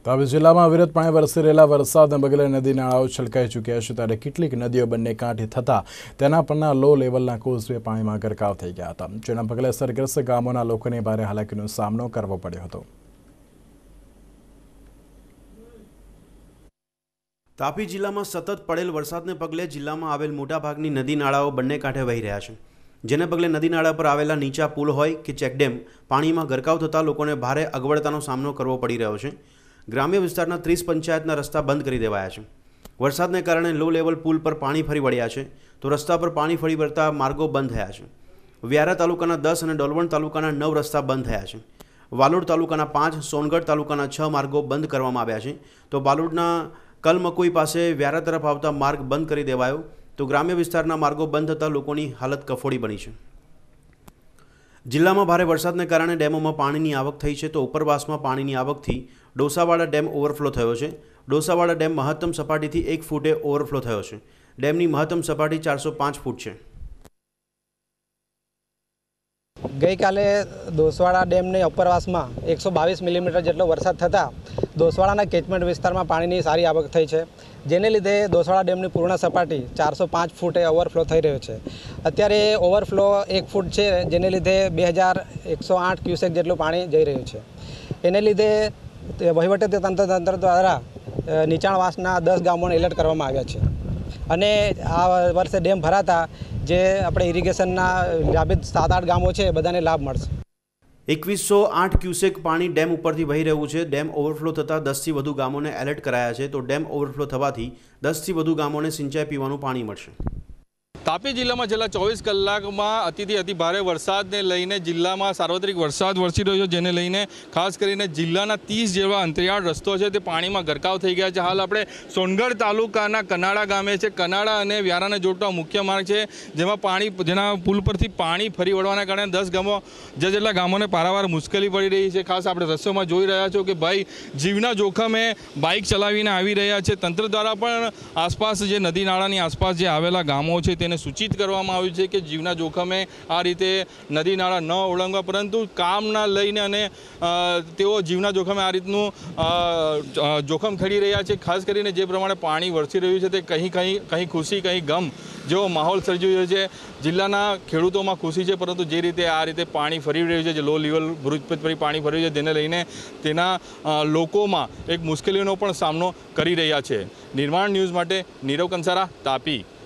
તાપી જિલ્લામાં અવિરતપણે વરસી રહેલા વરસાદને પગલે નદી નાળાઓ છલકાઈ ચૂક્યા છે, ત્યારે કેટલીક નદીઓ બંને કાંઠે થતા તેના પરના લો લેવલના કોઝવે પાણીમાં ગરકાવ થઈ ગયા હતા, જેના પગલે અસરગ્રસ્ત ગામોના લોકોને ભારે હાલાકીનો સામનો કરવો પડ્યો હતો। તાપી જિલ્લામાં સતત પડેલ વરસાદને પગલે જિલ્લામાં આવેલ મોટાભાગની નદી નાળાઓ બંને કાંઠે વહી રહ્યા છે, જેને પગલે નદી નાળા પર આવેલા નીચા પુલ હોય કે ચેકડેમ પાણીમાં ગરકાવ થતાં લોકોને ભારે અગવડતાનો સામનો કરવો પડી રહ્યો છે। ગ્રામ્ય વિસ્તારના 30 પંચાયતના રસ્તા બંધ કરી દેવાયા છે। વરસાદને કારણે લો લેવલ પુલ પર પાણી ફરી વળ્યા છે, તો રસ્તા પર પાણી ફરી વળતા માર્ગો બંધ થયા છે। વ્યારા તાલુકાના 10 અને ડોલવણ તાલુકાના 9 રસ્તા બંધ થયા છે। વાલોડ તાલુકાના 5, સોનગઢ તાલુકાના 6 માર્ગો બંધ કરવામાં આવ્યા છે, તો બાલોડના કલમકુઈ પાસે વ્યારા તરફ આવતા માર્ગ બંધ કરી દેવાયો, તો ગ્રામ્ય વિસ્તારના માર્ગો બંધ થતાં લોકોની હાલત કફોડી બની છે। જિલ્લામાં ભારે વરસાદને કારણે ડેમોમાં પાણીની આવક થઈ છે, તો ઉપરવાસમાં પાણીની આવકથી ડોસાવાડા ડેમ ઓવરફ્લો થયો છે। ડોસાવાડા ડેમ મહત્તમ સપાટીથી 1 ફૂટે ઓવરફ્લો થયો છે। ડેમની મહત્તમ સપાટી 405 ફૂટ છે। गई काले दोसवाड़ा डेम ने उपरवास में 122 मिलीमीटर जेटलो वरसाद थता दोसवाड़ा केचमेंट विस्तार में पानी की सारी आवक थई है, जेने लीधे दोसवाड़ा डेम की पूर्ण सपाटी 405 फूटे ओवरफ्लो थई रह्यो छे। अत्यारे ओवरफ्लो 1 फूट है, जेने लीधे 2108 क्यूसेक जेटલું पानी जई रह्યું છે। એને લીધે વહીવટી તંત્ર દ્વારા નીચાણવાસના 10 ગામોને એલર્ટ કરવામાં આવ્યા છે, અને આ વર્ષે ડેમ ભરાતા જે આપણે ઇરિગેશનના લાભિત 7-8 ગામો છે બધાને લાભ મળશે। 2108 ક્યુસેક પાણી ડેમ ઉપરથી વહી રહ્યું છે। ડેમ ઓવરફ્લો થતાં 10થી વધુ ગામોને એલર્ટ કરાયા છે, તો ડેમ ઓવરફ્લો થવાથી 10થી વધુ ગામોને સિંચાઈ પીવાનું પાણી મળશે। તાપી જિલ્લામાં છેલ્લા 24 કલાકમાં અતિથી અતિ ભારે વરસાદને લઈને જિલ્લામાં સાર્વત્રિક વરસાદ વરસી રહ્યો છે, જેને લઈને ખાસ કરીને જિલ્લાના 30 જેવા અંતરિયાળ રસ્તો છે તે પાણીમાં ગરકાવ થઈ ગયા છે। હાલ આપણે સોનગઢ તાલુકાના કનાડા ગામે છે। કનાડા અને વ્યારાને જોડતો મુખ્ય માર્ગ છે, જેમાં પાણી જેના પુલ પરથી પાણી ફરી વળવાના કારણે 10 ગામો જેટલા ગામોને પારાવાર મુશ્કેલી પડી રહી છે। ખાસ આપણે રસ્તોમાં જોઈ રહ્યા છો કે ભાઈ જીવના જોખમે બાઇક ચલાવીને આવી રહ્યા છે। તંત્ર દ્વારા પણ આસપાસ જે નદી નાળાની આસપાસ જે આવેલા ગામો છે તેને સૂચિત કરવામાં આવ્યું છે કે જીવના જોખમે આ રીતે નદી નાળા ન ઓળંગવા, પરંતુ કામના લઈને અને તેઓ જીવના જોખમે આ રીતનું જોખમ ખેડી રહ્યા છે। ખાસ કરીને જે પ્રમાણે પાણી વરસી રહ્યું છે તે કંઈ ખુશી કંઈ ગમ જેવો માહોલ સર્જી રહ્યો છે। જિલ્લાના ખેડૂતોમાં ખુશી છે, પરંતુ જે રીતે આ રીતે પાણી ફરી રહ્યું છે, જે લો લેવલ બ્રિજ પર પાણી ફરી રહ્યું છે, તેને લઈને તેના લોકોમાં એક મુશ્કેલીનો પણ સામનો કરી રહ્યા છે। નિર્માણ ન્યૂઝ માટે નીરવ કંસારા, તાપી।